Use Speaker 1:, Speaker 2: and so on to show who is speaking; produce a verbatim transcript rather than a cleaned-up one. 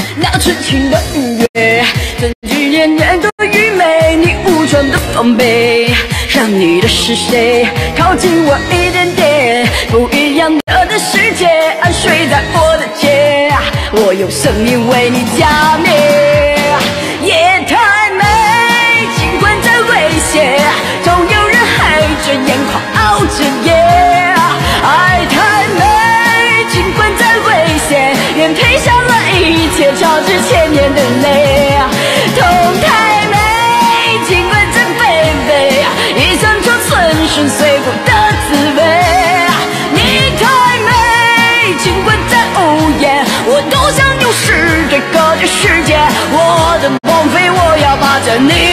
Speaker 1: 那纯情的愉悦，曾经年年的愚昧，你武装的防备，让你的是谁靠近我一点点，不一样的的世界安睡在我的肩，我用生命为你加冕。夜太美，尽管再危险，总有人黑着眼眶熬着夜。爱太美，尽管再危险，愿赔上了一切，交织千年的泪。痛太美，尽管再卑微，一层层寸身碎骨的滋味。你太美，尽管再无言，我都想用诗对隔绝世界。我的王妃，我要霸占你